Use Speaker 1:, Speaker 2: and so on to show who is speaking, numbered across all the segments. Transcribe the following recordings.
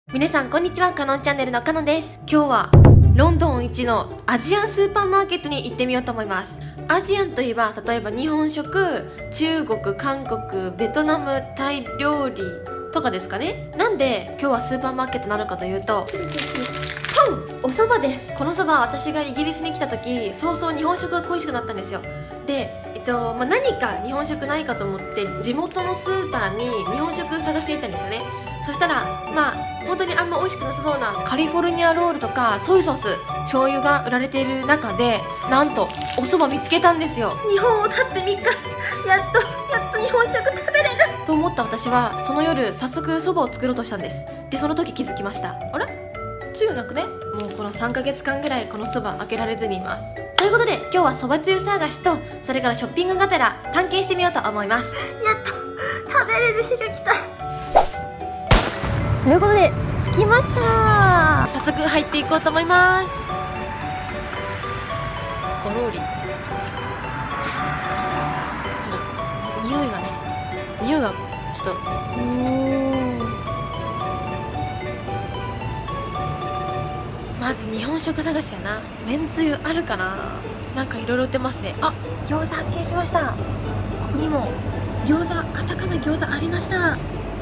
Speaker 1: 皆さんこんにちは、カノンチャンネルのカノンです。今日はロンドン一のアジアンスーパーマーケットに行ってみようと思います。アジアンといえば例えば日本食、中国、韓国、ベトナム、タイ料理とかですかね。なんで今日はスーパーマーケットなのかというと、お蕎麦です。この蕎麦、私がイギリスに来た時早々日本食が恋しくなったんですよ。で何か日本食ないかと思って地元のスーパーに日本食探していったんですよね。そしたら本当にあんま美味しくなさそうなカリフォルニアロールとかソイソース、醤油が売られている中で、なんとお蕎麦見つけたんですよ。日本を経って3日、やっと日本食食べれると思った私は、その夜早速蕎麦を作ろうとしたんです。でその時気づきました。あれ、つゆなくね。もうこの3ヶ月間ぐらいこの蕎麦開けられずにいます。ということで今日は蕎麦つゆ探しと、それからショッピングがてら探検してみようと思います。やっと食べれる日が来た。ということで着きました。早速入っていこうと思います。そろり匂いがちょっとまず日本食探しやな。めんつゆあるかな。なんかいろいろ売ってますね。あ、餃子発見しました。ここにも餃子、カタカナ餃子ありました。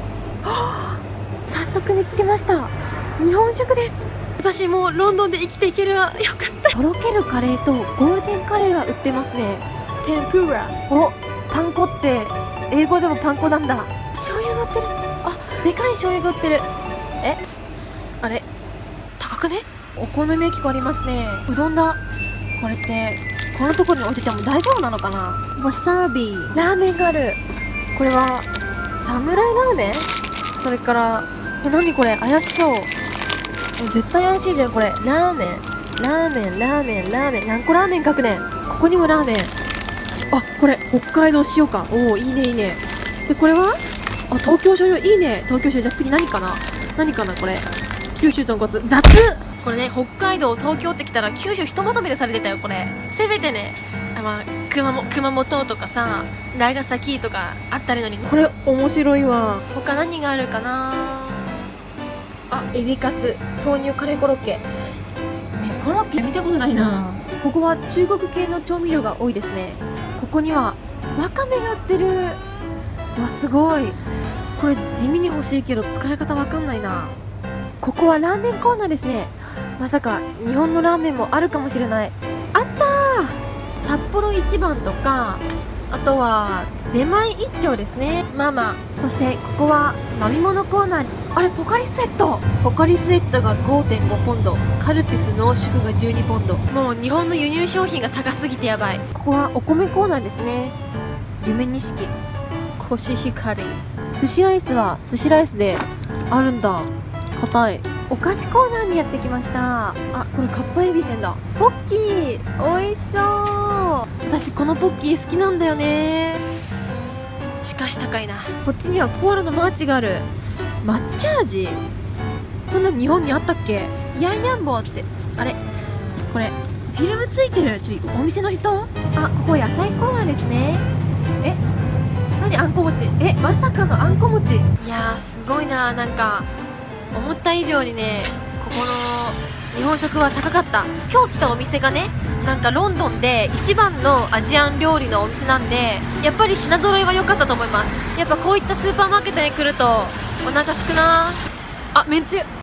Speaker 1: 早速見つけました。日本食です。私もうロンドンで生きていけるわ。よかった。とろけるカレーとゴールデンカレーが売ってますね。天ぷら。お、パン粉って英語でもパン粉なんだ。醤油が売ってる。あ、でかい醤油が売ってる。あれ高くね。お好み焼きがありますね。うどんだ。これってこのところに置いてても大丈夫なのかな。わさび。ラーメンがある。これはサムライラーメン。それから何これ、怪しそう。絶対怪しいじゃんこれ。ラーメン何個ラーメン書くねん。ここにもラーメン。あ、これ北海道塩か。おお、いいねいいね。でこれは東京醤油。いいね、東京醤油。じゃあ次何かなこれ。九州豚骨。雑。これね、北海道東京ってきたら九州ひとまとめでされてたよこれ。せめてね、熊本とかさ、長崎とかあったりのに。これ面白いわ。他何があるかな。あ、エビカツ、豆乳カレーコロッケ。コロッケ見たことないな。ここは中国系の調味料が多いですね。ここにはわかめが売ってる。うわ、すごい。これ地味に欲しいけど使い方わかんないな。ここはラーメンコーナーですね。まさか日本のラーメンもあるかもしれない。あったー、札幌一番とか、あとは出前一丁ですね。そしてここは飲み物コーナー。あれ、ポカリスエットが 5.5 ポンド、カルピス濃縮が12ポンド。もう日本の輸入商品が高すぎてやばい。ここはお米コーナーですね。夢錦、コシヒカリ。寿司ライスは寿司ライスであるんだ。硬い。お菓子コーナーにやってきました。あ、これカッパエビせんだ。ポッキー、美味しそう。私このポッキー好きなんだよね。しかし高いな。こっちにはコーラのマーチがある。抹茶味、こんな日本にあったっけ。ヤンヤンボーって、あれ、これフィルムついてる。お店の人。あ、ここ野菜コーナーですね。何、あんこ餅。まさかのあんこ餅。いやー、すごいな。なんか思った以上にね、ここの日本食は高かった。今日来たお店がね、なんかロンドンで一番のアジアン料理のお店なんで、やっぱり品揃えは良かったと思います。やっぱこういったスーパーマーケットに来るとお腹すくな。あ、めんつゆ。